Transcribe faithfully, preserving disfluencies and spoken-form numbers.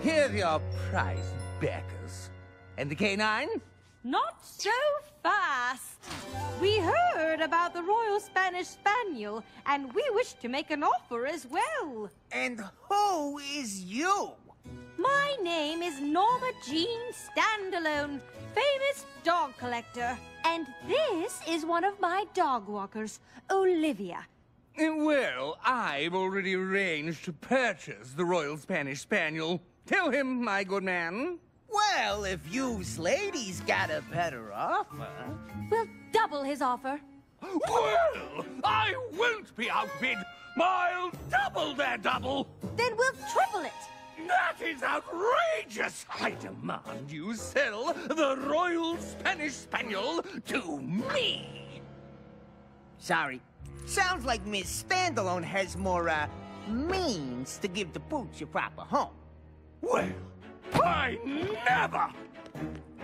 Here's your price, Beckers. And the canine? Not so fast. We heard about the Royal Spanish Spaniel, and we wish to make an offer as well. And who is you? My name is Norma Jean Standalone, famous dog collector. And this is one of my dog walkers, Olivia. Well, I've already arranged to purchase the Royal Spanish Spaniel. Tell him, my good man. Well, if you's ladies got a better offer... We'll double his offer. Well, I won't be outbid. I'll double their double. Then we'll triple it. That is outrageous! I demand you sell the Royal Spanish Spaniel to me! Sorry. Sounds like Miss Standalone has more, uh, means to give the Pooch a proper home. Well, I never!